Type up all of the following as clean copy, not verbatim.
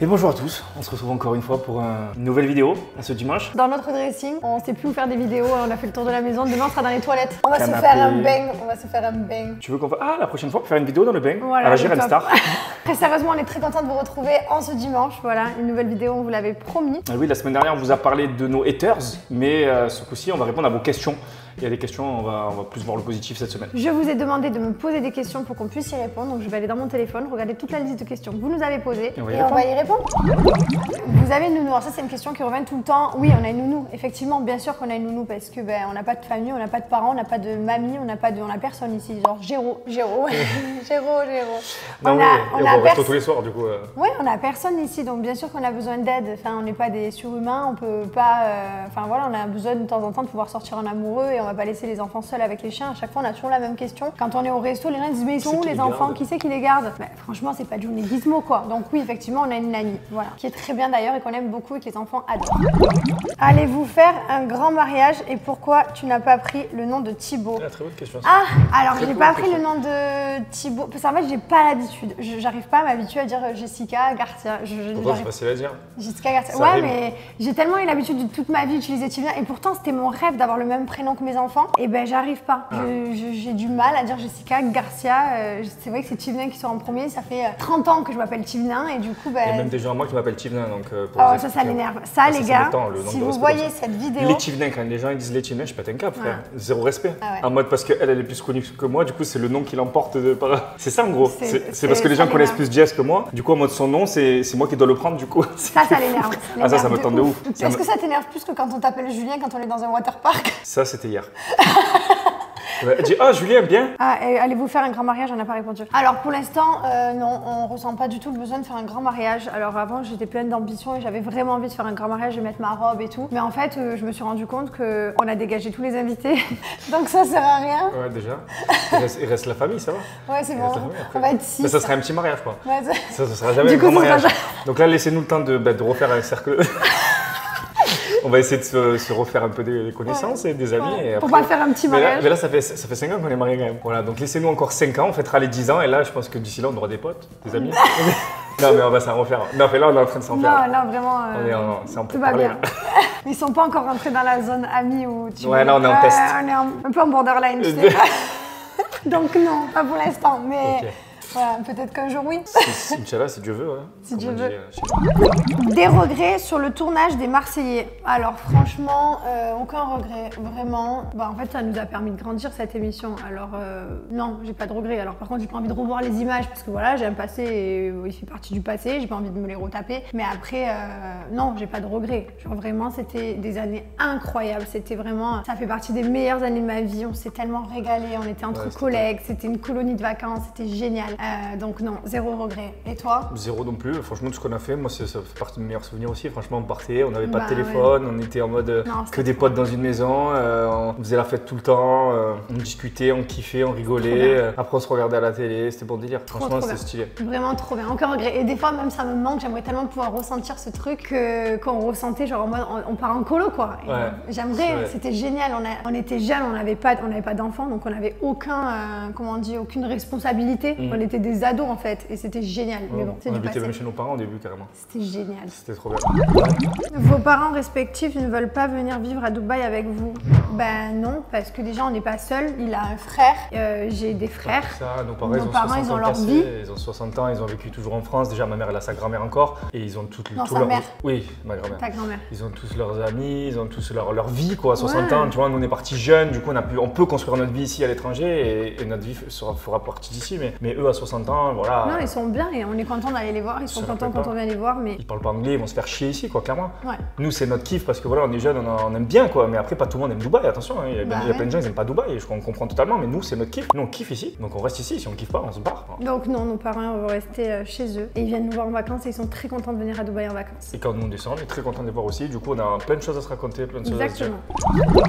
Et bonjour à tous, on se retrouve encore une fois pour une nouvelle vidéo ce dimanche. Dans notre dressing, on sait plus où faire des vidéos, on a fait le tour de la maison, demain on sera dans les toilettes. On va Canapé. se faire un bang, Tu veux qu'on fasse... Ah, la prochaine fois, faire une vidéo dans le bain voilà, à la Gérald Star. Très sérieusement, on est très content de vous retrouver en ce dimanche, voilà, une nouvelle vidéo, on vous l'avait promis. Oui, la semaine dernière, on vous a parlé de nos haters, mais ce coup-ci, on va répondre à vos questions. Il y a des questions, on va plus voir le positif cette semaine. Je vous ai demandé de me poser des questions pour qu'on puisse y répondre, donc je vais aller dans mon téléphone, regarder toute la liste de questions que vous nous avez posées et on va y répondre. Vous avez une nounou, alors ça c'est une question qui revient tout le temps. Oui, on a une nounou, effectivement, bien sûr qu'on a une nounou parce que on n'a pas de famille, on n'a pas de parents, on n'a pas de mamie, on n'a personne ici, genre Géro. Non, on reste tous les soirs du coup. Oui, on n'a personne ici, donc bien sûr qu'on a besoin d'aide. Enfin, on n'est pas des surhumains, on peut pas. Enfin voilà, on a besoin de temps en temps de pouvoir sortir en amoureux et on va pas laisser les enfants seuls avec les chiens. À chaque fois, on a toujours la même question. Quand on est au resto, les gens disent mais ils sont où les enfants? Qui c'est qui les garde? Franchement, c'est pas de journée gizmo quoi. Donc oui, effectivement, on a une nanny, voilà, qui est très bien d'ailleurs et qu'on aime beaucoup et que les enfants adorent. Allez-vous faire un grand mariage et pourquoi tu n'as pas pris le nom de Thibaut? Très bonne question. Ah, alors j'ai pas pris le nom de Thibaut parce qu'en fait, j'ai pas l'habitude. J'arrive pas à m'habituer à dire Jessica Garcia. Pourquoi c'est facile à dire? Jessica Garcia. Ouais, mais j'ai tellement eu l'habitude de toute ma vie d'utiliser Tivien et pourtant c'était mon rêve d'avoir le même prénom que mes enfants. Et j'arrive pas. J'ai du mal à dire Jessica Garcia. C'est vrai que c'est Tivien qui sort en premier. Ça fait 30 ans que je m'appelle Tivien et du coup Il y a même des gens à moi qui m'appellent Tivien donc. Oh, ça l'énerve. Ça les gars, si vous voyez cette vidéo. Les Tivien, quand les gens ils disent les Tivien, je pète un câble frère. Zéro respect. Ah ouais. En mode parce qu'elle est plus connue que moi, du coup c'est le nom qui l'emporte par. C'est ça en gros. C'est parce que les gens connaissent plus Jess que moi. Du coup en mode son nom c'est moi qui dois le prendre du coup. Ça l'énerve. Ah ça me tente de ouf. Est-ce que ça t'énerve plus que quand on t'appelle Julien quand on est dans un waterpark? Ça c'était hier. Elle dit ah Julien bien. Ah et allez-vous faire un grand mariage? On n'a pas répondu. Alors pour l'instant non, on ressent pas du tout le besoin de faire un grand mariage. Alors avant j'étais pleine d'ambition et j'avais vraiment envie de faire un grand mariage et mettre ma robe et tout. Mais en fait je me suis rendu compte que on a dégagé tous les invités donc ça sert à rien. Ouais déjà. Il reste la famille ça va. Ouais c'est bon. On va être 6. Mais ça serait un petit mariage quoi. Ouais, ça sera jamais un grand mariage. Donc là laissez-nous le temps de refaire un cercle. On va essayer de se refaire un peu des connaissances et des amis. Et après... Pour pas faire un petit mariage. Mais là ça fait 5 ans qu'on est mariés quand même. Voilà, donc laissez-nous encore 5 ans, on fêtera les 10 ans et là je pense que d'ici là on aura des potes, des amis. Non mais on va s'en refaire. Non mais là on est en train de s'en faire. Non, là vraiment. C'est en tout va bien. Ils sont pas encore rentrés dans la zone amie où tu. Ouais là on est en test. On est un peu en borderline, tu sais. Donc non, pas pour l'instant, mais. Okay. Voilà, peut-être qu'un jour oui. Inch'Allah, si Dieu veut. Ouais. Si Dieu veut. Des regrets sur le tournage des Marseillais. Alors franchement, aucun regret, vraiment. En fait, ça nous a permis de grandir cette émission. Alors non, j'ai pas de regrets. Alors par contre, j'ai pas envie de revoir les images parce que voilà, j'ai un passé et il fait partie du passé. J'ai pas envie de me les retaper. Mais après, non, j'ai pas de regrets. Genre vraiment, c'était des années incroyables. C'était vraiment, ça fait partie des meilleures années de ma vie. On s'est tellement régalé. On était entre collègues. C'était une colonie de vacances. C'était génial. Donc non, zéro regret. Et toi? Zéro non plus. Franchement, tout ce qu'on a fait, moi, ça fait partie de mes meilleurs souvenirs aussi. Franchement, on partait, on n'avait pas de téléphone, on était en mode que des potes dans une maison. On faisait la fête tout le temps, on discutait, on kiffait, on rigolait. Après, on se regardait à la télé, c'était bon délire. Franchement, c'était stylé. Vraiment trop bien. Aucun regret. Et des fois, même ça me manque. J'aimerais tellement pouvoir ressentir ce truc qu'on ressentait, genre en mode on part en colo quoi. J'aimerais. C'était génial. On était jeunes, on n'avait pas d'enfants, donc on n'avait aucune responsabilité. On était des ados en fait et c'était génial. Mais bon, on habitait même chez nos parents au début carrément. C'était génial. C'était trop bien. Vos parents respectifs ne veulent pas venir vivre à Dubaï avec vous? Ben non, parce que déjà on n'est pas seuls. Il a un frère, j'ai des frères. Ça, nos parents ils ont leur vie. Ils ont 60 ans, ils ont vécu toujours en France. Déjà ma mère elle a sa grand-mère encore et ils ont tout leur... mère. Oui, ma grand-mère. Ta grand-mère. Ils ont tous leurs amis, ils ont tous leur vie quoi. 60 ans, tu vois, nous on est partis jeunes, du coup on peut construire notre vie ici à l'étranger et notre vie fera partie d'ici. Mais eux à 60 ans, voilà. Non, ils sont bien et on est content d'aller les voir. Ils sont contents quand on vient les voir, mais ils parlent pas anglais, ils vont se faire chier ici, quoi, clairement. Ouais. Nous, c'est notre kiff parce que voilà, on est jeunes, on aime bien, quoi. Mais après, pas tout le monde aime Dubaï. Attention, hein, il y a plein de gens qui n'aiment pas Dubaï. Je crois qu'on comprend totalement. Mais nous, c'est notre kiff. Nous, on kiffe ici, donc on reste ici. Si on kiffe pas, on se barre. Donc non, nos parents vont rester chez eux et ils viennent nous voir en vacances et ils sont très contents de venir à Dubaï en vacances. Et quand nous on descend, on est très contents de les voir aussi. Du coup, on a plein de choses à se raconter, plein de choses à se dire.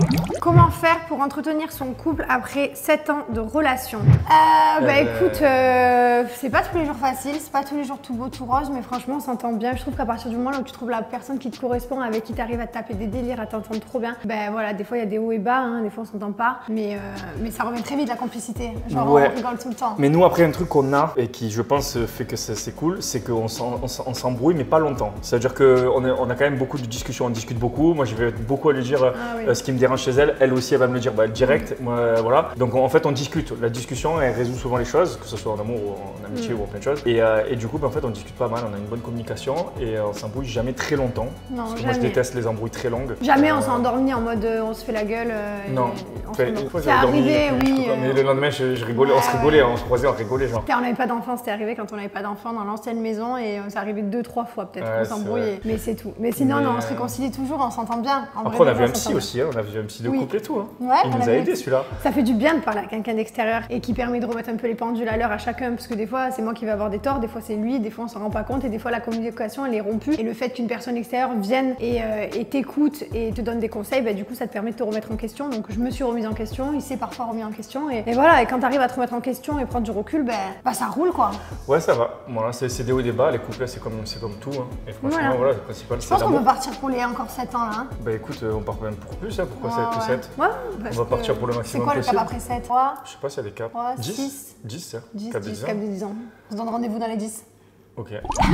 Comment faire pour entretenir son couple après 7 ans de relation? Écoute, c'est pas tous les jours facile, c'est pas tous les jours tout beau, tout rose, mais franchement on s'entend bien. Je trouve qu'à partir du moment où tu trouves la personne qui te correspond, avec qui tu arrives à te taper des délires, à t'entendre trop bien, ben voilà, des fois il y a des hauts et bas, hein, des fois on s'entend pas, mais ça revient très vite la complicité, genre on rigole tout le temps. Mais nous après un truc qu'on a et qui je pense fait que c'est cool, c'est qu'on s'embrouille mais pas longtemps. C'est-à-dire qu'on a quand même beaucoup de discussions, on discute beaucoup, moi je vais beaucoup à lui dire ce qui me dérange chez elle, elle aussi elle va me le dire direct, moi, voilà. Donc en fait on discute, la discussion elle résout souvent les choses, que ce soit en amour ou en amitié ou en plein de choses. Et du coup en fait on discute pas mal, on a une bonne communication et on s'embrouille jamais très longtemps. Non, parce que moi je déteste les embrouilles très longues. Jamais on s'est endormi en mode on se fait la gueule. Non. C'est arrivé, oui. Mais le lendemain je rigolais, on se rigolait, on se croisait, on rigolait genre. On n'avait pas d'enfants, c'était arrivé quand on n'avait pas d'enfants dans l'ancienne maison et c'est arrivé 2-3 fois peut-être qu'on s'embrouille, mais c'est tout. Mais sinon non, on se réconcilie toujours, on s'entend bien. Après on a vu un psy aussi, on a vu un psy de couple et tout. Il nous a aidé celui-là. Ça fait du bien de parler à quelqu'un d'extérieur et qui permet de remettre un peu les pendules à l'heure à chacun, parce que des fois c'est moi qui vais avoir des torts, des fois c'est lui, des fois on s'en rend pas compte et des fois la communication elle est rompue et le fait qu'une personne extérieure vienne et t'écoute et te donne des conseils, bah, du coup ça te permet de te remettre en question. Donc je me suis remise en question, il s'est parfois remis en question et voilà, et quand tu arrives à te remettre en question et prendre du recul, bah ça roule quoi. Ouais ça va, voilà, c'est des hauts et des bas, les couples c'est comme tout hein. Et franchement voilà, le principal c'est l'amour. Je pense qu'on peut partir pour les encore 7 ans là hein. Bah écoute, on part même pour plus hein, pourquoi 7 ou 7 ouais, on va partir pour le maximum possible. C'est quoi le cap après 7? 3 Je sais pas s'il y a des caps. 3, 10 10 cap de 10 ans. On se donne rendez-vous dans les 10. Ok.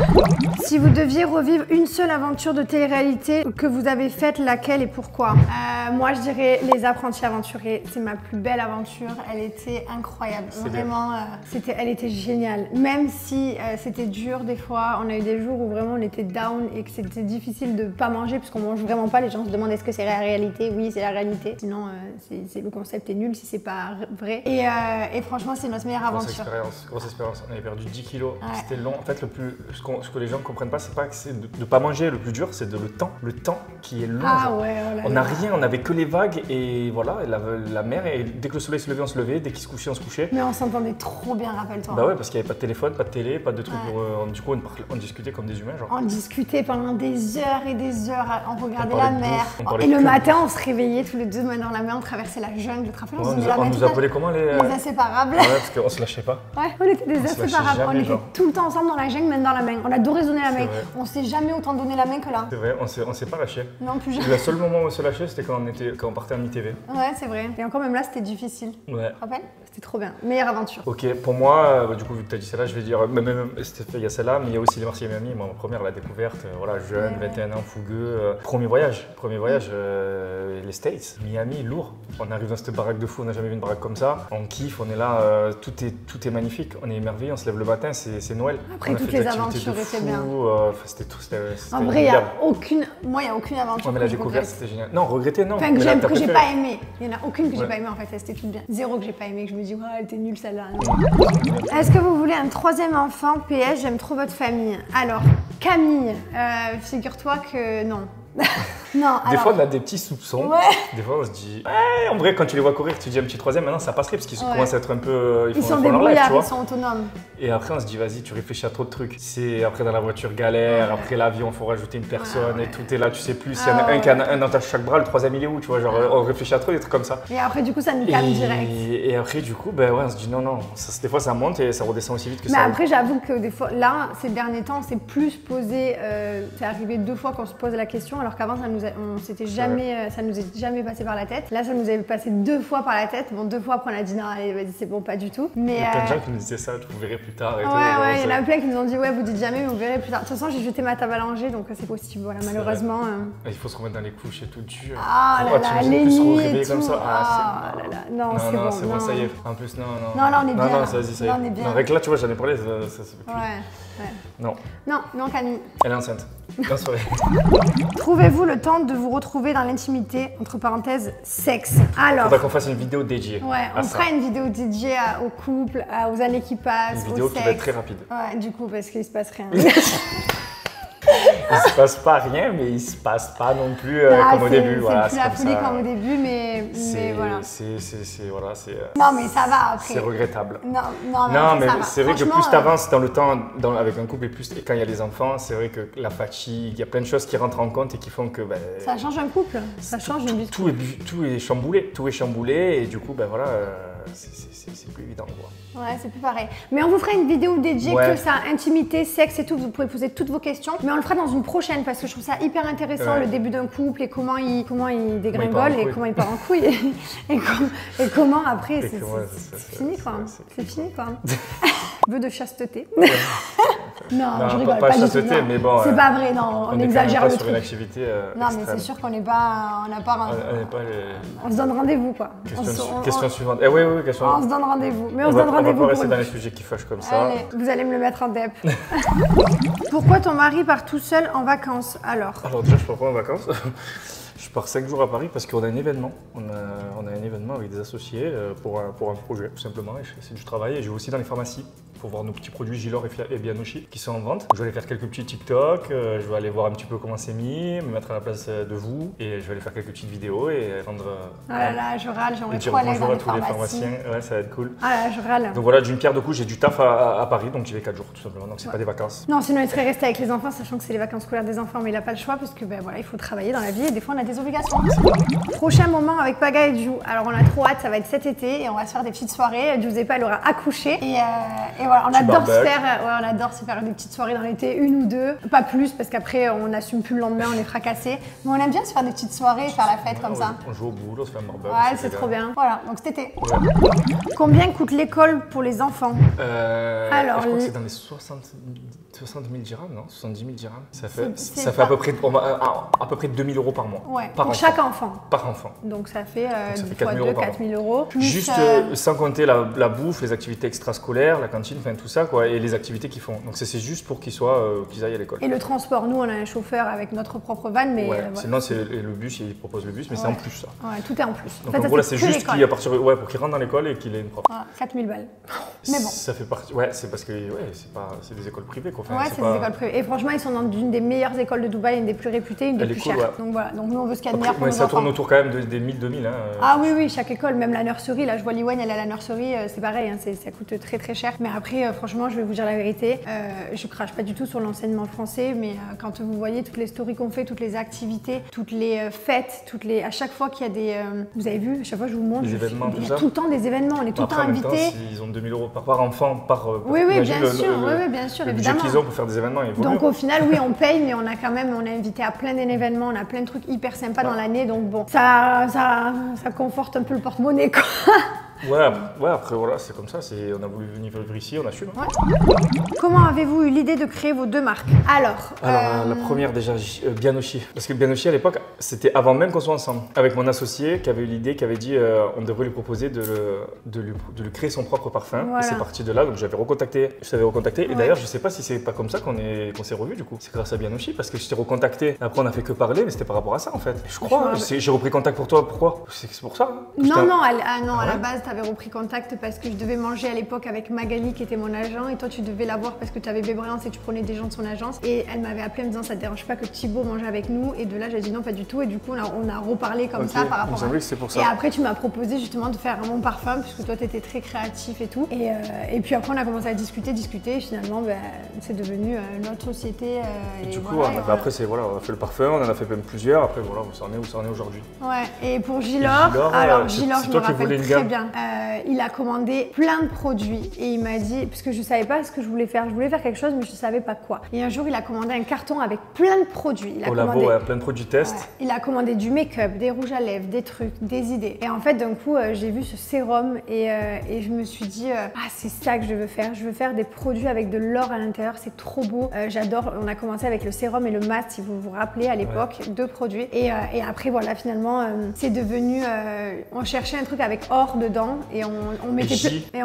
Si vous deviez revivre une seule aventure de télé-réalité que vous avez faite, laquelle et pourquoi? Moi, je dirais Les Apprentis Aventuriers. C'est ma plus belle aventure. Elle était incroyable. Vraiment, elle était géniale. Même si c'était dur des fois, on a eu des jours où vraiment on était down et que c'était difficile de pas manger parce qu'on mange vraiment pas. Les gens se demandent est-ce que c'est la réalité? Oui, c'est la réalité. Sinon, le concept est nul si c'est pas vrai. Et franchement, c'est notre meilleure aventure. Grosse expérience. On avait perdu 10 kilos. C'était long. En fait, ce que les gens ne comprennent pas, c'est pas que c'est de pas manger le plus dur, c'est le temps qui est long. Ah ouais, on n'a rien, on avait que les vagues et voilà, la mer, et dès que le soleil se levait, on se levait, dès qu'il se couchait, on se couchait. Mais on s'entendait trop bien, rappelle-toi. Bah ouais, parce qu'il n'y avait pas de téléphone, pas de télé, pas de trucs du coup on discutait comme des humains genre. On discutait pendant des heures et des heures, on regardait la mer. Et le matin, on se réveillait tous les deux main dans la mer, on traversait la jungle, on nous appelait comment les inséparables. Ouais, parce qu'on se lâchait pas. Ouais, on était des inséparables, on était tout le temps ensemble dans la jungle, main dans la main. On adorait se donner la main. On s'est jamais autant donné la main que là. C'est vrai, on s'est pas lâché. Non, plus jamais. Le seul moment où on se lâchait, c'était quand on partait en ITV. Ouais, c'est vrai. Et encore même là, c'était difficile. Ouais. Tu te rappelles? C'était trop bien. Meilleure aventure. Ok, pour moi, du coup, vu que tu as dit celle-là, je vais dire, il y a celle-là, mais il y a aussi les Marseillais Miami. Moi, ma première, la découverte, voilà, jeune, 21 ans, fougueux. Premier voyage, les States, Miami, lourd. On arrive dans cette baraque de fou, on n'a jamais vu une baraque comme ça. On kiffe, on est là, tout est magnifique. On est émerveillé, on se lève le matin, c'est Noël. Après, toutes les aventures étaient bien. C'était tout. En vrai, il n'y a aucune aventure. Ouais, mais la découverte, c'était génial. Non, regretter, non. Enfin, que j'ai pas aimé. Il y en a aucune que j'ai pas aimé en fait, c'était tout bien. Zéro que j'ai pas aimé, que je me dis, ouais, elle était nulle celle-là. Est-ce que vous voulez un troisième enfant? PS, j'aime trop votre famille. Alors, Camille, figure-toi que non. Non, des fois, on a des petits soupçons. Ouais. Des fois, on se dit, en vrai, quand tu les vois courir, tu dis un petit troisième, maintenant ça passerait parce qu'ils commencent à être un peu. Ils sont débrouillards, ils sont autonomes. Et après, on se dit, vas-y, tu réfléchis à trop de trucs. C'est après dans la voiture galère, après l'avion, il faut rajouter une personne et tout est là, tu sais plus. S'il y en a un qui en a un dans chaque bras, le troisième il est où, tu vois, genre on réfléchit à trop des trucs comme ça. Et après, du coup, ça nous calme direct. Et après, du coup, ben ouais, on se dit, non, des fois ça monte et ça redescend aussi vite que ça. Mais après, j'avoue que des fois, là, ces derniers temps, on s'est plus posé. C'est arrivé 2 fois qu'on se pose la question, alors qu'avant, ça nous est jamais passé par la tête. Là, ça nous est passé 2 fois par la tête. Bon, 2 fois après, on a dit non, allez, vas-y, c'est bon, pas du tout. Mais il y a plein de gens qui nous disaient ça, vous verrez plus tard. Et ouais, il y en a plein qui nous ont dit ouais, vous dites jamais, mais vous verrez plus tard. De toute façon, j'ai jeté ma table à langer, donc c'est possible. Voilà, malheureusement. Il faut se remettre dans les couches et tout dur. Ah là là, les nids et tout. Comme ça. Ah là là, non, c'est bon. Ça y est. En plus, non. Non, là, on est bien. Non, vas-y, ça y est. On est bien. Non, avec là, tu vois, j'en ai parlé, ça se fait plus. Ouais. Non, Camille. Elle est enceinte. Trouvez-vous le temps de vous retrouver dans l'intimité, entre parenthèses, sexe? Alors. Faudra qu'on fasse une vidéo dédiée. Ouais, on fera une vidéo dédiée au couple, aux années qui passent. Une vidéo qui va être très rapide. Ouais, du coup, parce qu'il se passe rien. Il se passe pas rien, mais il se passe pas non plus comme au début. C'est plus la folie comme au début, mais voilà. Non, mais ça va après. C'est regrettable. Non, mais c'est vrai que plus tu avances dans le temps avec un couple et quand il y a des enfants, c'est vrai que la fatigue, il y a plein de choses qui rentrent en compte et qui font que. Ça change un couple, ça change une vie. Tout est chamboulé, et du coup, voilà. c'est plus évident quoi. Ouais, c'est plus pareil. Mais on vous fera une vidéo dédiée que ça, intimité, sexe et tout, vous pouvez poser toutes vos questions. Mais on le fera dans une prochaine parce que je trouve ça hyper intéressant le début d'un couple et comment il dégringole et comment il part en couille et comment après c'est fini quoi. C'est fini quoi. Vœu de chasteté. Non, je rigole pas chasteté, mais bon. C'est pas vrai, non, on exagère le truc. Sur une activité non, mais c'est sûr qu'on n'est pas, on se donne rendez-vous quoi. Question suivante. Oui, question. On se donne rendez-vous, mais on se donne rendez-vous. On va pas rester dans les sujets qui fâchent comme ça. Allez, vous allez me le mettre en dep. Pourquoi ton mari part tout seul en vacances alors? Alors déjà, je pars pas en vacances. Je pars 5 jours à Paris parce qu'on a un événement. On a un événement avec des associés pour un projet, tout simplement. C'est du travail et je vais aussi dans les pharmacies pour voir nos petits produits Gilor et Bianochi qui sont en vente. Je vais aller faire quelques petits TikTok, je vais aller voir un petit peu comment c'est mis, me mettre à la place de vous et je vais aller faire quelques petites vidéos et rendre. Ah là là, je râle, j'aimerais trop aller dans les pharmacies. Ouais, ça va être cool. Ah là, je râle. Donc voilà, d'une pierre deux coups, j'ai du taf à Paris, donc j'y vais 4 jours tout simplement. Donc c'est pas des vacances. Non, sinon il serait resté avec les enfants, sachant que c'est les vacances scolaires des enfants, mais il n'a pas le choix parce que voilà, il faut travailler dans la vie et des fois on a des obligations. Prochain moment avec Paga et Ju. Alors on a trop hâte, ça va être cet été et on va se faire des petites soirées. Giuseppe, elle aura accouché et voilà, on adore se faire des petites soirées dans l'été, une ou deux, pas plus parce qu'après on n'assume plus le lendemain, on est fracassé. Mais on aime bien se faire des petites soirées et faire la fête comme ça. On joue au boule, on se fait un barbecue. Ouais, c'est trop bien. Voilà, donc cet été. Ouais. Combien coûte l'école pour les enfants? Alors, je crois que c'est dans les 60 000 dirhams, non? 70 000 dirhams. Ça fait à peu près 2 000 euros par mois. Ouais, pour chaque enfant. Par enfant. Donc ça fait 4 000 euros. Plus, juste sans compter la bouffe, les activités extrascolaires, la cantine, enfin tout ça, quoi, et les activités qu'ils font. Donc c'est juste pour qu'ils aillent à l'école. Et le transport, nous on a un chauffeur avec notre propre van, mais. Ouais, sinon c'est le bus, il propose le bus, mais c'est en plus ça. Ouais, tout est en plus. Donc en gros là c'est juste pour qu'il rentre dans l'école et qu'il ait une prof. 4 000 balles. Mais bon. Ça fait partie. Ouais, c'est parce que c'est des écoles privées quoi. Enfin, c'est des écoles privées. Et franchement, ils sont dans une des meilleures écoles de Dubaï, une des plus réputées, une des plus chères. Ouais. Donc voilà, donc nous on veut ce qu'il y a de meilleur pour nos enfants. Ça tourne autour quand même des 1000-2000. Hein, ah oui, chaque école, même la nurserie, là je vois Liwen, elle a la nurserie, c'est pareil, hein, ça coûte très très cher. Mais après, franchement, je vais vous dire la vérité, je crache pas du tout sur l'enseignement français, mais quand vous voyez toutes les stories qu'on fait, toutes les activités, toutes les fêtes, à chaque fois qu'il y a des. Vous avez vu, à chaque fois je vous montre, il y a tout le temps des événements, on est tout le temps invités. Ils ont 2 000 euros par enfant, oui, bien sûr, le évidemment. budget qu'ils ont pour faire des événements. Donc au final, oui, on paye, mais on est invité à plein d'événements, on a plein de trucs hyper sympas dans l'année, donc bon, ça conforte un peu le porte-monnaie, quoi. Ouais, après voilà, c'est comme ça, on a voulu venir vivre ici, on a su. Ouais. Comment avez-vous eu l'idée de créer vos deux marques? Alors, la première déjà, Bianochi. Parce que Bianochi à l'époque, c'était avant même qu'on soit ensemble. Avec mon associé qui avait eu l'idée, qui avait dit on devrait lui proposer de lui créer son propre parfum. Voilà. Et c'est parti de là, donc je t'avais recontacté. Et d'ailleurs, je sais pas si c'est pas comme ça qu'on s'est revus du coup. C'est grâce à Bianochi parce que je t'ai recontacté. Après, on a fait que parler, mais c'était par rapport à ça en fait. Je crois, j'ai repris contact pour toi. Pourquoi? C'est pour ça. Non, à la base, tu avais repris contact parce que je devais manger à l'époque avec Magali qui était mon agent et toi tu devais la voir parce que tu avais Bébrance et tu prenais des gens de son agence et elle m'avait appelé en me disant ça te dérange pas que Thibaut mange avec nous et de là j'ai dit non pas du tout et du coup on a reparlé comme ça par rapport à c'est pour ça. Et après tu m'as proposé justement de faire mon parfum puisque toi tu étais très créatif et tout et puis après on a commencé à discuter et finalement c'est devenu notre société et du coup après on a fait le parfum, on en a fait même plusieurs, après voilà où ça en est aujourd'hui. Ouais, et pour Gilor, alors Gilor je me rappelle très bien. Il a commandé plein de produits et il m'a dit, parce que je savais pas ce que je voulais faire quelque chose mais je savais pas quoi. Et un jour il a commandé un carton avec plein de produits. Plein de produits test. Ouais, il a commandé du make-up, des rouges à lèvres, des trucs, des idées. Et en fait d'un coup j'ai vu ce sérum et je me suis dit c'est ça que je veux faire des produits avec de l'or à l'intérieur, c'est trop beau. J'adore, on a commencé avec le sérum et le masque si vous vous rappelez à l'époque, deux produits. Et après voilà finalement c'est devenu, on cherchait un truc avec or dedans et on mettait plein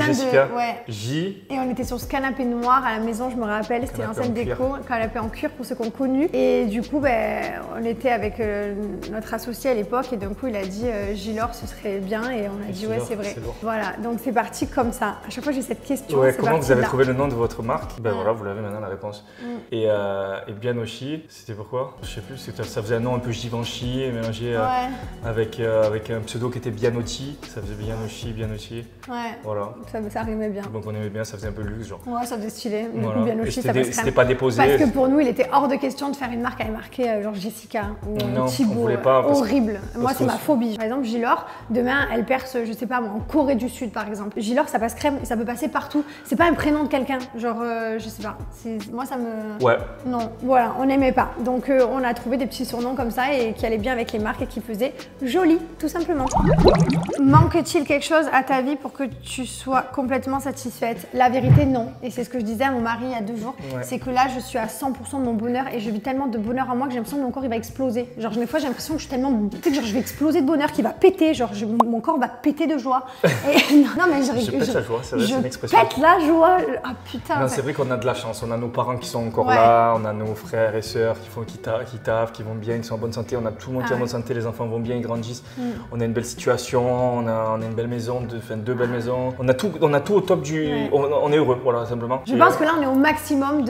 de J. Et on était sur ce canapé noir à la maison, je me rappelle, c'était l'ancienne déco, canapé en cuir pour ceux qu'on connu. Et du coup, on était avec notre associé à l'époque et d'un coup il a dit Gilor ce serait bien et on a dit ouais c'est vrai. Voilà, donc c'est parti comme ça. À chaque fois j'ai cette question. Ouais, comment vous avez trouvé le nom de votre marque? Voilà, vous l'avez maintenant la réponse. Et Bianochi, c'était pourquoi? Je sais plus, ça faisait un nom un peu Givenchy mélangé avec un pseudo qui était Bianotti, ça faisait bien. bien aussi. Ouais. Voilà. Ça rimait bien. Donc on aimait bien, ça faisait un peu luxe genre. Ouais, ça faisait stylé. Voilà. Bien aussi, ça c'était pas déposé. Parce que pour nous, il était hors de question de faire une marque avec marqué genre Jessica ou Thibaut. On voulait pas. Horrible. Moi, c'est ma phobie. Par exemple, Gilor, demain, elle perce, je sais pas moi, en Corée du Sud par exemple. Gilor, ça passe crème, ça peut passer partout. C'est pas un prénom de quelqu'un. Genre, je sais pas. Moi, ça me. Ouais. Non, voilà, on n'aimait pas. Donc, on a trouvé des petits surnoms comme ça et qui allaient bien avec les marques et qui faisaient joli, tout simplement. Manque-t-il quelque chose à ta vie pour que tu sois complètement satisfaite? La vérité, non. Et c'est ce que je disais à mon mari il y a 2 jours. Ouais. C'est que là, je suis à 100% de mon bonheur et je vis tellement de bonheur en moi que j'ai l'impression que mon corps il va exploser. Genre, des fois, j'ai l'impression que je suis tellement. Tu sais, genre, je vais exploser de bonheur, qu'il va péter. Genre, mon corps va péter de joie. Et, non, mais je pète la joie, c'est vrai, c'est une expression. Je pète la joie. Ah putain. Non, c'est vrai qu'on a de la chance. On a nos parents qui sont encore là, on a nos frères et sœurs qui taffent, qui vont bien, qui sont en bonne santé. On a tout le monde qui est en bonne santé, les enfants vont bien, ils grandissent. On a une belle situation, on a une belle maison, 2 belles maisons. On a tout au top du. On est heureux, voilà, simplement. Je pense que là, on est au maximum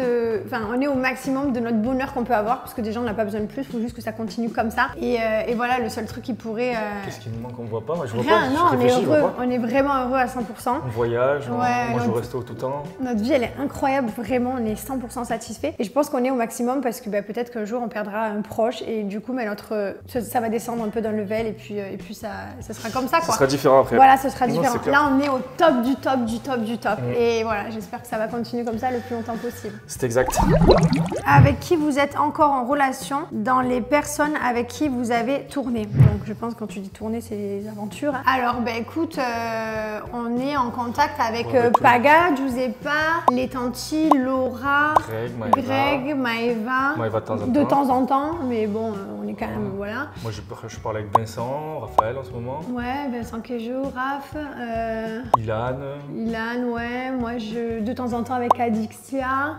de notre bonheur qu'on peut avoir, parce que déjà, on n'a pas besoin de plus, il faut juste que ça continue comme ça. Et voilà, le seul truc qui pourrait. Qu'est-ce qui nous manque, on voit pas? Moi, je vois rien, pas. Non, on est heureux, on est vraiment heureux à 100%. On voyage, on mange au resto tout le temps. Notre vie, elle est incroyable, vraiment, on est 100% satisfait. Et je pense qu'on est au maximum parce que peut-être qu'un jour, on perdra un proche et du coup, ça va descendre un peu d'un level et puis ça sera comme ça, quoi. Ça sera différent après. Voilà, ce sera différent. Là, on est au top du top du top du top. Et voilà, j'espère que ça va continuer comme ça le plus longtemps possible. C'est exact. Avec qui vous êtes encore en relation dans les personnes avec qui vous avez tourné? Donc, je pense que quand tu dis tourner, c'est les aventures. Alors, écoute, on est en contact avec Paga, Giuseppa, les tantis, Laura, Greg, Maëva. De temps en temps, mais bon, on est quand même, voilà. Moi, je parle avec Vincent, Raphaël en ce moment. Ouais, Vincent Quejo, Raph. Ilan, ouais. Moi, de temps en temps avec Adixia.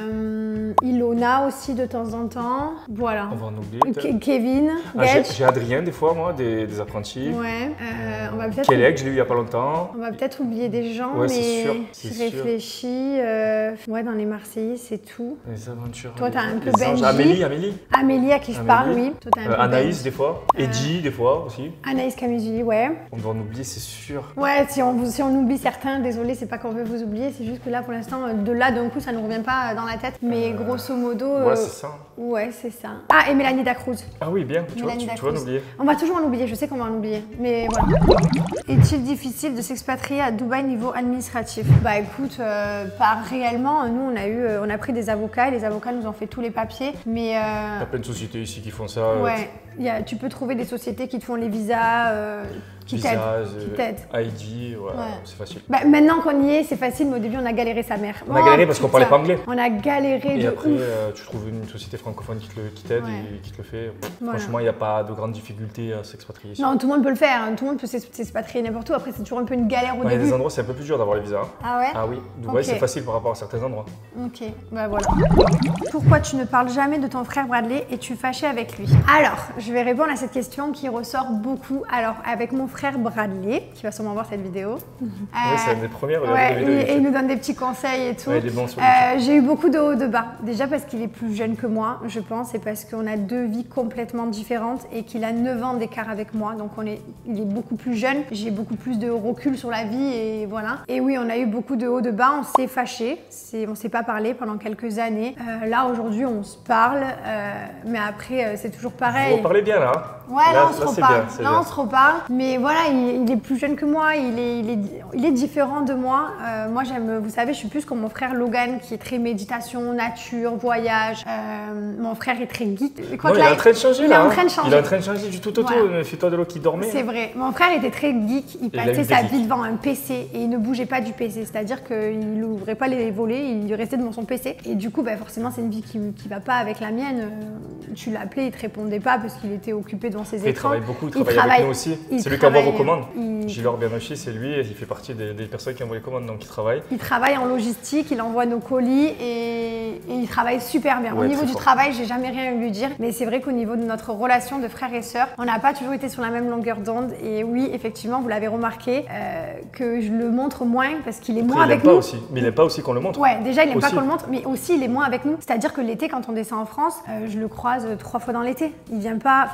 Ilona aussi, de temps en temps. Voilà. On va en oublier. Kevin, j'ai Adrien, des fois, moi, des apprentis. Ouais. On va peut-être. Kelec, je l'ai eu il y a pas longtemps. On va peut-être oublier des gens, ouais, mais je réfléchis. Ouais, dans les Marseillais, c'est tout. Les aventures. Toi, t'as un peu Benji. Amélie, à qui je parle, oui. Toi, t'as un peu Anaïs, des fois. Eddie, des fois aussi. Anaïs Camuzzi, ouais. On doit en oublier, c'est sûr. Ouais, si on oublie certains, désolé, c'est pas qu'on veut vous oublier, c'est juste que là, pour l'instant, de là, d'un coup, ça nous revient pas dans la tête. Mais grosso modo. Ouais, c'est ça. Ouais, c'est ça. Ah, et Mélanie Dacruz. Ah oui, bien. Tu vas en oublier. On va toujours en oublier, je sais qu'on va en oublier. Mais voilà. Est-il difficile de s'expatrier à Dubaï niveau administratif? Bah écoute, pas réellement. Nous, on a pris des avocats et les avocats nous ont fait tous les papiers. Mais. Il y a plein de sociétés ici qui font ça. Ouais. Tu peux trouver des sociétés qui te font les visas, qui t'aident. ID, ouais. C'est facile. Maintenant qu'on y est, c'est facile, mais au début, on a galéré sa mère. On a galéré parce qu'on parlait pas anglais. On a galéré et après, tu trouves une société francophone qui t'aide et qui te le fait. Franchement, il n'y a pas de grandes difficultés à s'expatrier ici. Non, tout le monde peut le faire. Tout le monde peut s'expatrier n'importe où. Après, c'est toujours un peu une galère au début. Il y a des endroits, c'est un peu plus dur d'avoir les visas. Ah ouais? Ah oui. Dubaï, c'est facile par rapport à certains endroits. Ok, voilà. Pourquoi tu ne parles jamais de ton frère Bradley et tu es fâchée avec lui? Alors, je vais répondre à cette question qui ressort beaucoup. Alors, avec mon frère Bradley, qui va sûrement voir cette vidéo. Oui, c'est une des premières vidéos. Et il nous donne des petits conseils et tout. Ouais, il est bon sur j'ai eu beaucoup de hauts, de bas. Déjà parce qu'il est plus jeune que moi, je pense, et parce qu'on a 2 vies complètement différentes et qu'il a 9 ans d'écart avec moi. Donc, il est beaucoup plus jeune. J'ai beaucoup plus de recul sur la vie et voilà. Et oui, on a eu beaucoup de hauts, de bas. On s'est fâchés. On s'est pas parlé pendant quelques années. Là, aujourd'hui, on se parle. Mais après, c'est toujours pareil. Vous parlez bien là. Ouais, là, on se reparle. Là, on se reparle. Mais voilà, il est plus jeune que moi. Il est différent de moi. Moi, vous savez, je suis plus comme mon frère Logan, qui est très méditation, nature, voyage. Mon frère est très geek. Il est en train de changer là. Il est en train de changer du tout au tout. Fais-toi de l'eau qui dormait. C'est vrai. Mon frère était très geek. Il passait sa vie devant un PC et il ne bougeait pas du PC. C'est-à-dire qu'il n'ouvrait pas les volets, il restait devant son PC. Et du coup, forcément, c'est une vie qui ne va pas avec la mienne. Tu l'appelais, il ne te répondait pas parce qu'il était occupé devant ses écrans. Il travaille beaucoup, il travaille avec nous aussi. C'est lui qui envoie vos commandes. Gilor Bianochi, c'est lui, il fait partie des personnes qui envoient les commandes, donc il travaille. Il travaille en logistique, il envoie nos colis et il travaille super bien. Au niveau du travail, j'ai jamais rien à lui dire, mais c'est vrai qu'au niveau de notre relation de frères et sœurs, on n'a pas toujours été sur la même longueur d'onde. Et oui, effectivement, vous l'avez remarqué, que je le montre moins parce qu'il est moins avec nous. Mais il n'aime pas aussi qu'on le montre. Ouais, déjà, il n'aime pas qu'on le montre, mais aussi il est moins avec nous. C'est-à-dire que l'été, quand on descend en France, je le croise 3 fois dans l'été. Il vient pas, on se voit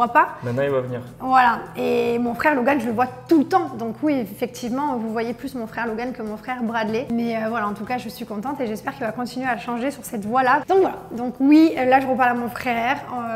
vois pas. Maintenant, il va venir. Voilà. Et mon frère Logan, je le vois tout le temps. Donc oui, effectivement, vous voyez plus mon frère Logan que mon frère Bradley. Mais voilà, en tout cas, je suis contente et j'espère qu'il va continuer à changer sur cette voie-là. Donc voilà. Donc oui, là, je reparle à mon frère.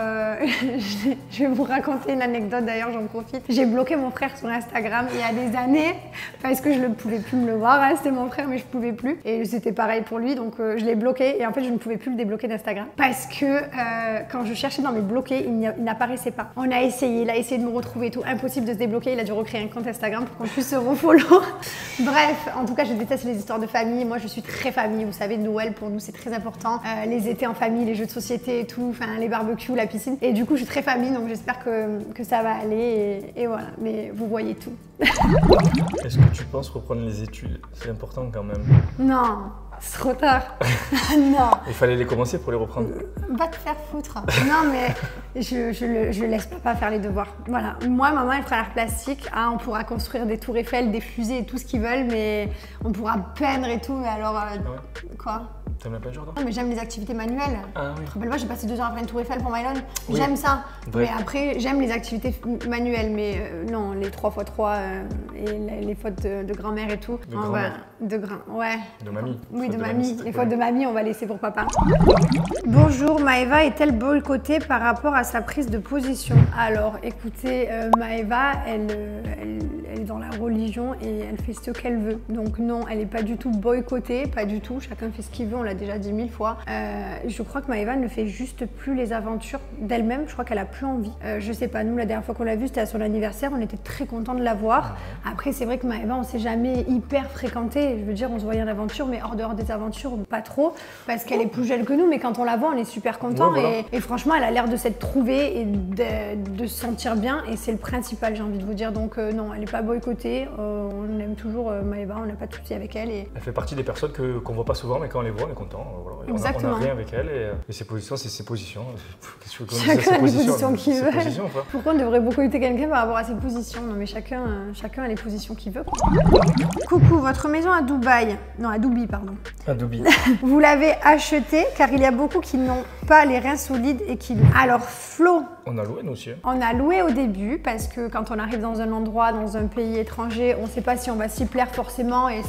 Je vais vous raconter une anecdote, d'ailleurs, j'en profite. J'ai bloqué mon frère sur Instagram il y a des années parce que je ne pouvais plus me le voir. Hein. C'était mon frère, mais je ne pouvais plus. Et c'était pareil pour lui, donc je l'ai bloqué. Et en fait, je ne pouvais plus le débloquer d'Instagram parce que quand je cherchais dans mes bloqués, il n'apparaissait pas. On a essayé, il a essayé de me retrouver et tout. Impossible de se débloquer. Il a dû recréer un compte Instagram pour qu'on puisse se refollow. Bref, en tout cas, je déteste les histoires de famille. Moi, je suis très famille. Vous savez, Noël, pour nous, c'est très important. Les étés en famille, les jeux de société et tout, enfin, les barbecues, la piscine. Et du coup, je suis très famille, donc j'espère que ça va aller. Et voilà, mais vous voyez tout. Est-ce que tu penses reprendre les études? C'est important quand même. Non, c'est trop tard. Non. Il fallait les commencer pour les reprendre. Va te faire foutre. Non, mais je laisse papa faire les devoirs. Voilà. Moi, maman, elle fera l'art plastique. Ah, on pourra construire des tours Eiffel, des fusées et tout ce qu'ils veulent, mais on pourra peindre et tout. Mais alors, ouais. Quoi? T'aimes la peinture, toi? Non, mais j'aime les activités manuelles. Ah oui. Rappelle-moi, j'ai passé 2 ans à faire une tour Eiffel pour Mylon. Oui. J'aime ça. Bref. Mais après, j'aime les activités manuelles. Mais non, les 3x3 et les fautes de grand-mère et tout. De grand-mère. Ouais. De mamie. Oui, de mamie. Les fautes de mamie, on va laisser pour papa. Bonjour, Maëva est-elle boycottée par rapport à sa prise de position? Alors, écoutez, Maëva, elle est dans la religion et elle fait ce qu'elle veut. Donc non, elle n'est pas du tout boycottée, pas du tout. Chacun fait ce qu'il veut, on l'a déjà dit 1000 fois. Je crois que Maëva ne fait juste plus les aventures d'elle-même. Je crois qu'elle a plus envie. Je sais pas, nous, la dernière fois qu'on l'a vue, c'était à son anniversaire. On était très contents de la voir. Après, c'est vrai que Maëva, on s'est jamais hyper fréquenté. Je veux dire, on se voyait en aventure, mais hors dehors des aventures, pas trop. Parce qu'elle est plus jeune que nous, mais quand on la voit, on est super content. Ouais, voilà. Et franchement, elle a l'air de s'être trouvée et de se sentir bien. Et c'est le principal, j'ai envie de vous dire. Donc non, elle n'est pas boycottée. On aime toujours Maëva, on n'a pas de soucis avec elle. Et... Elle fait partie des personnes qu'on voit pas souvent, mais quand on les voit, on est content. Voilà. Exactement. On a rien avec elle et ses positions, c'est ses positions. Chacun a les positions qu'il veut. Positions, pourquoi on devrait boycotter quelqu'un par rapport à ses positions? Non, mais chacun a les positions qu'il veut. Coucou, votre maison à Dubaï. Non, à Dubaï, pardon. À Dubaï. Vous l'avez achetée car il y a beaucoup qui n'ont pas les reins solides et qui... Alors, Flo. On a loué, nous aussi. On a loué au début parce que quand on arrive dans un endroit, dans un pays étranger, on ne sait pas si on va s'y plaire forcément et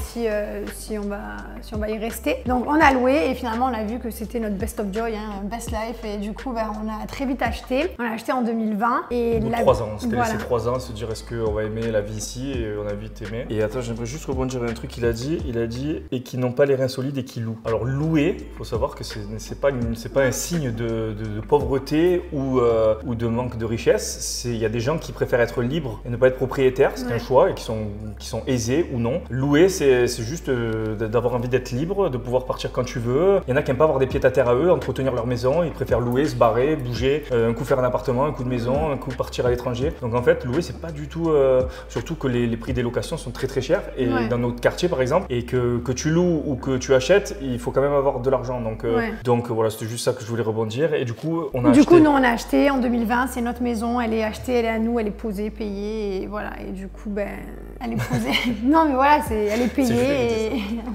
si on va y rester. Donc on a loué et finalement on a vu que c'était notre best of joy, hein, best life, et du coup on a très vite acheté. On l'a acheté en 2020 et... Au bout de 3 ans, on s'était laissé 3 ans se dire est-ce qu'on va aimer la vie ici, et on a vite aimé. Et attends, j'aimerais juste rebondir un truc qu'il a dit. Il a dit et qui n'ont pas les reins solides et qui louent. Alors louer, il faut savoir que c'est pas un signe de pauvreté ou de manque de richesse. Il y a des gens qui préfèrent être libres et ne pas être propriétaires, c'est un choix, et qui sont aisés ou non. Louer, c'est juste d'avoir envie d'être libre, de pouvoir partir quand tu veux. Il y en a qui n'aiment pas avoir des pieds à terre à eux, entretenir leur maison, ils préfèrent louer, se barrer, bouger, un coup faire un appartement, un coup de maison, un coup partir à l'étranger. Donc en fait, louer, c'est pas du tout, surtout que les prix des locations sont très très chers, et dans notre quartier par exemple, et que tu loues ou que tu achètes, il faut quand même avoir de l'argent. Donc voilà, c'était juste ça que je voulais rebondir, et du coup on a acheté. Du coup, nous on a acheté en 2020, c'est notre maison, elle est achetée, elle est à nous, elle est posée, payée, et voilà, et du coup elle est posée. Non mais voilà, elle est payée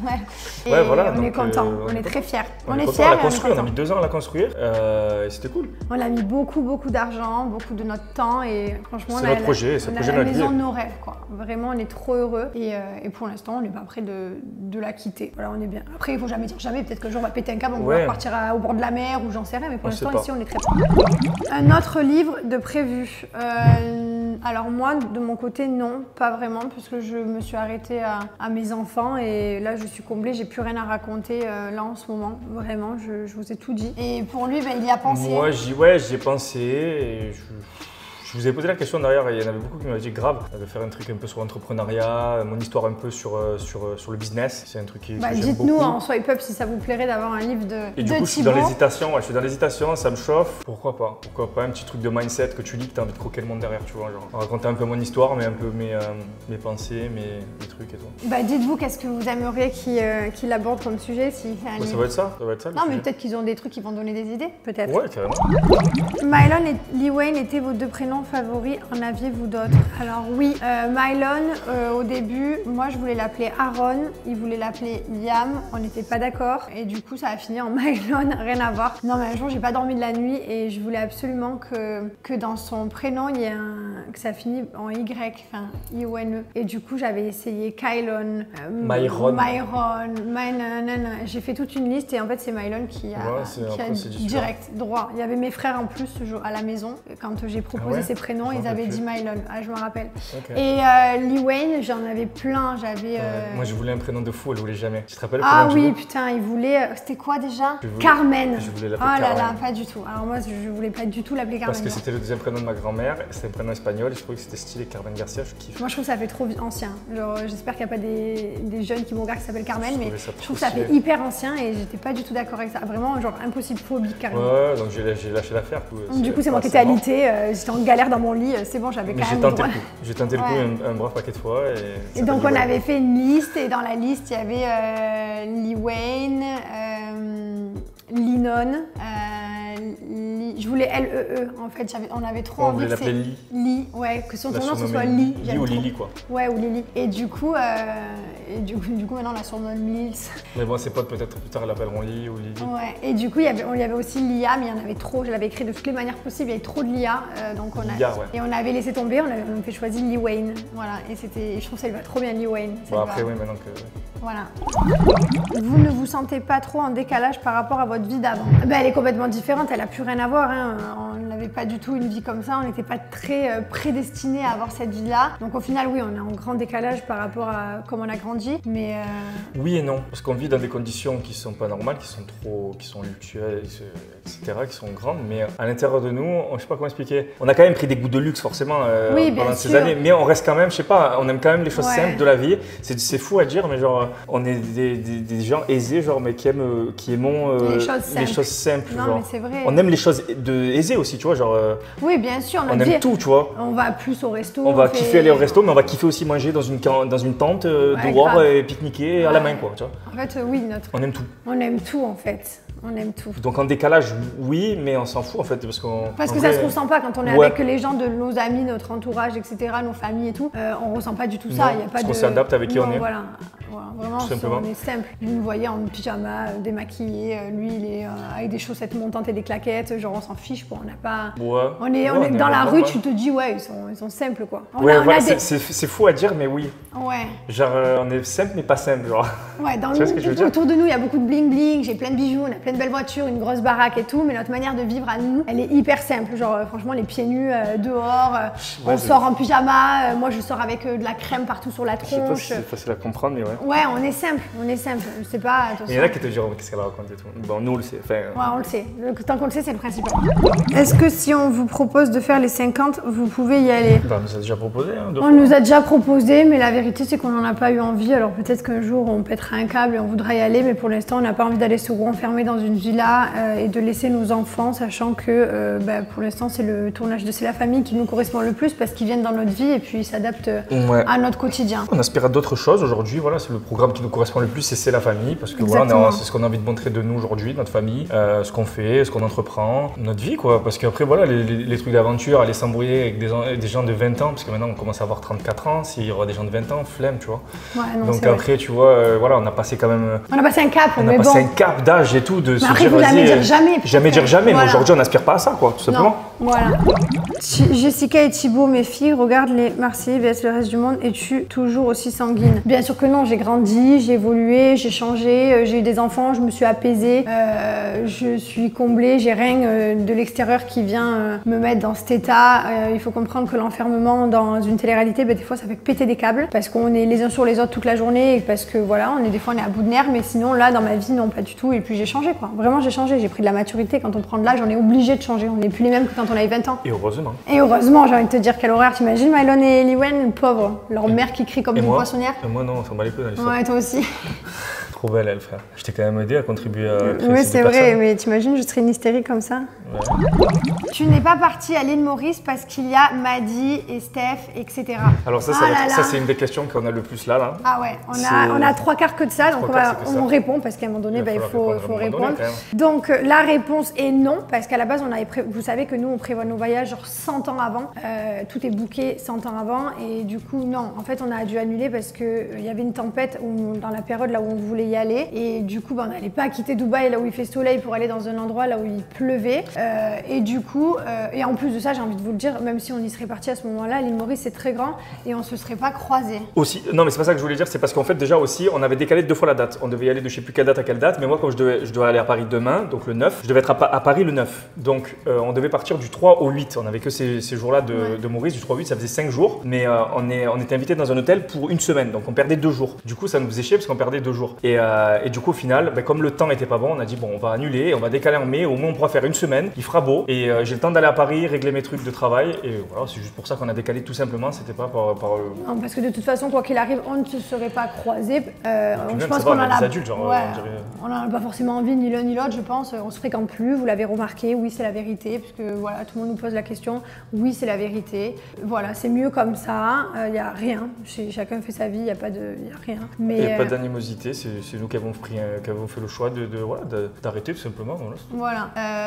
et voilà, on est content, on est très fiers. On est fiers. On a mis 2 ans à la construire, et c'était cool. On a mis beaucoup d'argent, beaucoup de notre temps, et franchement c'est notre projet, c'est le projet de la notre maison vie. de nos rêves, quoi. Vraiment, on est trop heureux, et pour l'instant, on n'est pas prêt de la quitter. Voilà, on est bien. Après, il faut jamais dire jamais, peut-être qu'un jour on va péter un câble, on va partir au bord de la mer, ou j'en sais rien, mais pour l'instant ici on est très prêt. Un autre livre de prévu. Alors moi, de mon côté, non, pas vraiment, parce que je me suis arrêtée à mes enfants, et là je suis comblée, j'ai plus rien à raconter là en ce moment, vraiment, je vous ai tout dit. Et pour lui, il y a pensé. Moi, j'y ai pensé, et je vous ai posé la question d'ailleurs, et il y en avait beaucoup qui m'avaient dit grave de faire un truc un peu sur l'entrepreneuriat, mon histoire un peu sur le business. C'est un truc que j'aime beaucoup. Dites-nous en swipe up si ça vous plairait d'avoir un livre de Et du coup, je suis dans l'hésitation, ça me chauffe. Pourquoi pas un petit truc de mindset que tu lis, que tu as envie de croquer le monde derrière, tu vois, genre raconter un peu mon histoire, mais un peu mes pensées, mes trucs et tout. Dites-vous qu'est-ce que vous aimeriez qu'il aborde comme sujet, si ça va être ça, Non, mais peut-être qu'ils ont des trucs qui vont donner des idées, peut-être. Ouais, carrément. Mylon et Lee Wayne étaient vos 2 prénoms prénoms favoris, en aviez-vous d'autres? Alors oui, Mylon, au début, moi je voulais l'appeler Aaron, il voulait l'appeler Liam, on n'était pas d'accord et du coup ça a fini en Mylon, rien à voir. Non mais un jour j'ai pas dormi de la nuit et je voulais absolument que dans son prénom il y ait que ça finisse en Y, enfin I-O-N-E. Et du coup j'avais essayé Kylon, Myron, j'ai fait toute une liste et en fait c'est Mylon qui a direct droit. Il y avait mes frères en plus à la maison quand j'ai proposé ces prénoms, ils avaient dit Mylon, je me rappelle. Okay. Et Lee Wayne, j'en avais plein, j'avais... Moi je voulais un prénom de fou, elle voulait jamais. Tu te rappelles? Ah oui, putain, il voulait... C'était quoi déjà? Carmen. Je voulais l'appeler Carmen. Oh là là, pas du tout. Alors moi je voulais pas du tout l'appeler Carmen. Parce que c'était le deuxième prénom de ma grand-mère, c'était un prénom espagnol et je trouvais que c'était stylé, Carmen Garcia, je kiffe. Moi je trouve que ça fait trop ancien. Genre j'espère qu'il n'y a pas des jeunes qui me regardent qui s'appellent Carmen, mais je trouve que ça fait hyper ancien et j'étais pas du tout d'accord avec ça. Vraiment genre impossible, phobique carrément. Ouais, donc j'ai lâché l'affaire. Du coup c'est moi qui étais alitée, j'étais en galère dans mon lit, c'est bon, j'avais quand même le droit. J'ai tenté le coup un bref paquet de fois. Et donc on avait fait une liste et dans la liste il y avait Lee Wayne, Linon, je voulais L-E-E en fait, on avait trop envie que c'est Lee, ouais, que son nom ce soit Lee. Lee ou Lily quoi. Ouais, ou Lily. Et du coup maintenant on la surnomme Lils. Mais bon, ses potes peut-être plus tard l'appelleront Lee ou Lily. Ouais, et du coup il y avait aussi Lia, mais il y en avait trop, je l'avais écrit de toutes les manières possibles, il y avait trop de Lia, donc et on avait laissé tomber, on avait fait choisir Lee Wayne, voilà, et je trouve que ça lui va trop bien Lee Wayne. Bon après oui, maintenant que... Voilà. Vous ne vous sentez pas trop en décalage par rapport à votre vie d'avant? Ben, elle est complètement différente, elle a plus rien à voir, hein. On n'avait pas du tout une vie comme ça, on n'était pas très prédestinés à avoir cette vie-là. Donc au final, oui, on est en grand décalage par rapport à comment on a grandi, mais... Oui et non, parce qu'on vit dans des conditions qui sont pas normales, qui sont luxueuses, etc., qui sont grandes, mais à l'intérieur de nous, je sais pas comment expliquer, on a quand même pris des goûts de luxe forcément pendant ces années, mais on reste quand même, je sais pas, on aime quand même les choses simples de la vie. C'est fou à dire, mais genre, on est des gens aisés, genre, mais qui aimons les choses simples. Non, genre. Mais c'est vrai. On aime les choses aisées aussi, tu vois, genre. Oui, bien sûr. On aime tout, tu vois. On va plus au resto. On va kiffer aller au resto, mais on va kiffer aussi manger dans une tente dehors et pique-niquer à la main, quoi, tu vois. En fait, oui, on aime tout. On aime tout, en fait. On aime tout. Donc en décalage, oui, mais on s'en fout en fait parce que ça se ressent pas quand on est avec les gens de nos amis, notre entourage, etc., nos familles et tout. On ressent pas du tout ça. Il y a pas on s'adapte avec qui on est. Voilà, vraiment, on est simple. Vous nous voyez en pyjama, démaquillé. Lui, il est avec des chaussettes montantes et des claquettes. Genre, on s'en fiche, quoi. On n'a pas. On est dans la rue, tu te dis, ouais, ils sont simples, quoi. C'est fou à dire, mais oui. Ouais. Genre, on est simple, mais pas simple, genre. Ouais, autour de nous, il y a beaucoup de bling bling. J'ai plein de bijoux, on a plein de belles voitures, une grosse baraque et tout, mais notre manière de vivre à nous, elle est hyper simple. Genre, franchement, les pieds nus dehors, on sort en pyjama. Moi, je sors avec de la crème partout sur la tronche. Je sais pas si c'est facile à comprendre, mais ouais. Ouais, on est simple. Je sais pas. Il y en a qui te diront qu'est-ce qu'elle raconte et tout. Bon, nous, on le sait. Ouais, on le sait. Tant qu'on le sait, c'est le principal. Est-ce que si on vous propose de faire les 50, vous pouvez y aller? Bah, on nous a déjà proposé. Hein, on nous a déjà proposé, mais la vérité, c'est qu'on n'en a pas eu envie. Alors peut-être qu'un jour, on pètera un câble et on voudra y aller, mais pour l'instant, on n'a pas envie d'aller se enfermer dans une villa et de laisser nos enfants, sachant que pour l'instant c'est le tournage de C'est la famille qui nous correspond le plus parce qu'ils viennent dans notre vie et puis ils s'adaptent à notre quotidien. On aspire à d'autres choses aujourd'hui, voilà, c'est le programme qui nous correspond le plus, c'est la famille parce que voilà, c'est ce qu'on a envie de montrer de nous aujourd'hui, notre famille, ce qu'on fait, ce qu'on entreprend, notre vie quoi, parce qu'après voilà, les trucs d'aventure, aller s'embrouiller avec des gens de 20 ans, parce que maintenant on commence à avoir 34 ans, s'il y aura des gens de 20 ans, flemme tu vois. Ouais, non, donc après tu vois, voilà, on a passé quand même... On a passé un cap, on a passé un cap d'âge et tout, de se dire jamais. Jamais dire jamais, mais aujourd'hui on n'aspire pas à ça quoi, tout simplement. Voilà. Jessica et Thibaut, mes filles, regardent les Marseillais vs le reste du monde. Es-tu toujours aussi sanguine? Bien sûr que non, j'ai grandi, j'ai évolué, j'ai changé, j'ai eu des enfants, je me suis apaisée, je suis comblée, j'ai rien de l'extérieur qui vient me mettre dans cet état. Il faut comprendre que l'enfermement dans une télé-réalité, des fois ça fait péter des câbles parce qu'on est les uns sur les autres toute la journée et parce que voilà, des fois on est à bout de nerfs, mais sinon là dans ma vie non pas du tout. Et puis j'ai changé quoi, vraiment j'ai changé, j'ai pris de la maturité. Quand on prend de l'âge, on est obligé de changer, on n'est plus les mêmes que quand on avait 20 ans. Et heureusement. Et heureusement, j'ai envie de te dire, quel horreur. T'imagines Mylon et Liwen, pauvres, leur mère qui crie comme une poissonnière. Moi non, on s'en bat les couilles dans l'histoire. Ouais, toi aussi. trop belle, elle, frère. Je t'ai quand même aidé à contribuer à créer Oui, ces c'est deux vrai, personnes. mais t'imagines, je serais une hystérique comme ça. Ouais. Tu n'es pas partie à l'île Maurice parce qu'il y a Maddy et Steph, etc. Alors ça, ça c'est une des questions qu'on a le plus là. Ah ouais, on a 3 quarts que de ça, donc on répond parce qu'à un moment donné, il faut répondre. Donc la réponse est non, parce qu'à la base, vous savez que nous, on prévoit nos voyages genre 100 ans avant. Tout est booké 100 ans avant et du coup, non. En fait, on a dû annuler parce qu'il y avait une tempête dans la période là où on voulait y aller. Et du coup, on n'allait pas quitter Dubaï là où il fait soleil pour aller dans un endroit là où il pleuvait. Et du coup, et en plus de ça, j'ai envie de vous le dire, même si on y serait parti à ce moment-là, l'île Maurice c'est très grand et on se serait pas croisés. Aussi, non mais c'est pas ça que je voulais dire, c'est parce qu'en fait déjà aussi, on avait décalé 2 fois la date. On devait y aller de je sais plus quelle date à quelle date, mais moi quand je dois aller à Paris demain, donc le 9, je devais être à Paris le 9. Donc on devait partir du 3 au 8. On avait que ces jours-là de Maurice, du 3 au 8, ça faisait 5 jours. Mais on était invité dans un hôtel pour une semaine, donc on perdait 2 jours. Du coup, ça nous faisait chier parce qu'on perdait 2 jours. Et du coup, au final, comme le temps était pas bon, on a dit bon, on va annuler, on va décaler en mai. Au moins, on pourra faire une semaine. Il fera beau et j'ai le temps d'aller à Paris, régler mes trucs de travail. Et voilà, c'est juste pour ça qu'on a décalé tout simplement. C'était pas par non, parce que de toute façon, quoi qu'il arrive, on ne se serait pas croisés. Je pense qu'on a des adultes, genre. Ouais, on n'en a pas forcément envie ni l'un ni l'autre, je pense. On se fréquente plus. Vous l'avez remarqué. Oui, c'est la vérité, puisque voilà, tout le monde nous pose la question. Oui, c'est la vérité. Voilà, c'est mieux comme ça. Il n'y a rien. Chacun fait sa vie. Il n'y a rien. Mais il n'y a pas d'animosité. C'est nous qui avons fait le choix d'arrêter tout simplement. Voilà.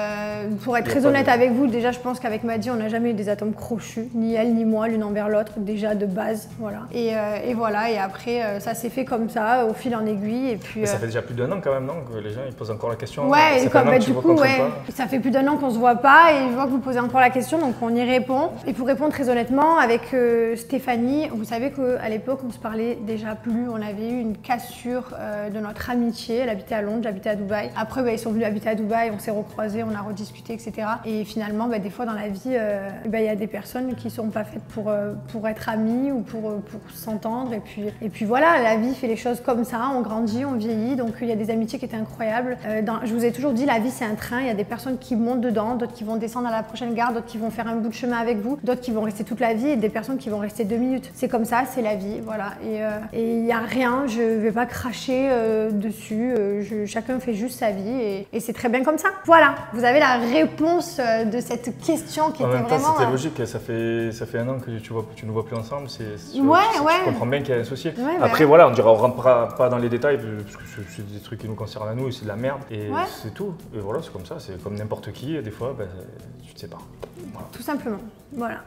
Pour être très honnête avec vous, déjà, je pense qu'avec Maddy, on n'a jamais eu des atomes crochus, ni elle ni moi, l'une envers l'autre, déjà de base. Voilà. Et voilà. Et après, ça s'est fait comme ça, au fil en aiguille. Et puis. Mais ça fait déjà plus d'1 an quand même, non? Que les gens ils posent encore la question. Ouais. Et comme du coup, ouais. Ça fait plus d'1 an qu'on se voit pas, et je vois que vous posez encore la question, donc on y répond. Et pour répondre très honnêtement, avec Stéphanie, vous savez qu'à l'époque, on se parlait déjà plus. On avait eu une cassure de notre amitié. Elle habitait à Londres, j'habitais à Dubaï. Après, ils sont venus habiter à Dubaï, on s'est recroisés, on a rediscuté, etc. Et finalement, des fois dans la vie, il y a des personnes qui sont pas faites pour être amies ou pour s'entendre. Et puis voilà, la vie fait les choses comme ça. On grandit, on vieillit. Donc il y a des amitiés qui étaient incroyables. Je vous ai toujours dit, la vie c'est un train. Il y a des personnes qui montent dedans, d'autres qui vont descendre à la prochaine gare, d'autres qui vont faire un bout de chemin avec vous, d'autres qui vont rester toute la vie et des personnes qui vont rester 2 minutes. C'est comme ça, c'est la vie, voilà. Et il n'y a rien, je vais pas cracher dessus. Chacun fait juste sa vie et c'est très bien comme ça. Voilà, vous avez la réponse de cette question qui était vraiment. C'était logique, ça fait 1 an que tu ne vois plus ensemble. Je comprends bien qu'il y a un souci. Ouais, après voilà, on rentrera pas dans les détails parce que c'est des trucs qui nous concernent à nous et c'est de la merde et c'est tout. Et voilà, c'est comme ça, c'est comme n'importe qui. Des fois, tu te sépares. Voilà. Tout simplement. Voilà.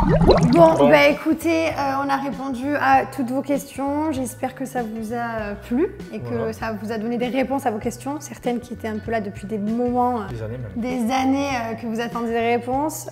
Bon, écoutez, on a répondu à toutes vos questions. J'espère que ça vous a plu et que ça vous a donné des réponses à vos questions. Certaines qui étaient un peu là depuis des moments, des années que vous attendez des réponses.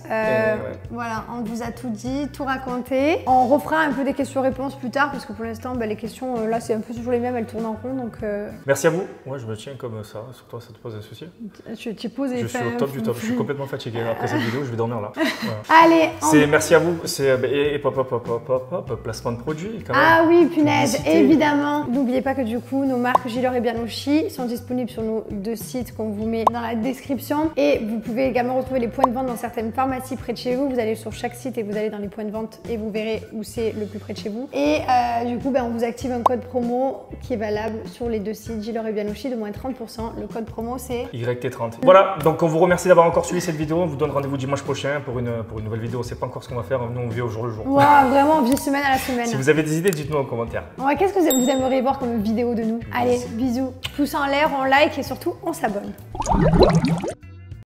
Voilà, on vous a tout dit, tout raconté. On refera un peu des questions-réponses plus tard parce que pour l'instant, les questions, là, c'est un peu toujours les mêmes, elles tournent en rond. Donc, Merci à vous. Moi, je me tiens comme ça. Sur toi, ça te pose un souci? Tu poses et je suis au top du top. Je suis complètement fatigué. Après cette vidéo, je vais dormir là. Voilà. Allez, merci à vous. Et placement de produit quand même. Ah oui, punaise, évidemment. N'oubliez pas que du coup, nos marques Gilor et Bianouchi sont disponibles sur nos 2 sites qu'on vous met dans la description. Et vous pouvez également retrouver les points de vente dans certaines pharmacies près de chez vous. Vous allez sur chaque site et vous allez dans les points de vente et vous verrez où c'est le plus près de chez vous. Et du coup, on vous active un code promo qui est valable sur les 2 sites Gilor et Bianouchi de moins 30%. Le code promo, c'est YT30. Voilà, donc on vous remercie d'avoir encore suivi cette vidéo. On vous donne rendez-vous dimanche prochain pour une nouvelle vidéo. On sait pas encore ce qu'on va faire. Nous, on vit au jour le jour. Wow, vraiment, on vit semaine à la semaine. Si vous avez des idées, dites-nous en commentaire. Ouais, qu'est-ce que vous aimeriez voir comme vidéo de nous? Allez, bisous. Pouce en l'air, on like et surtout, on s'abonne.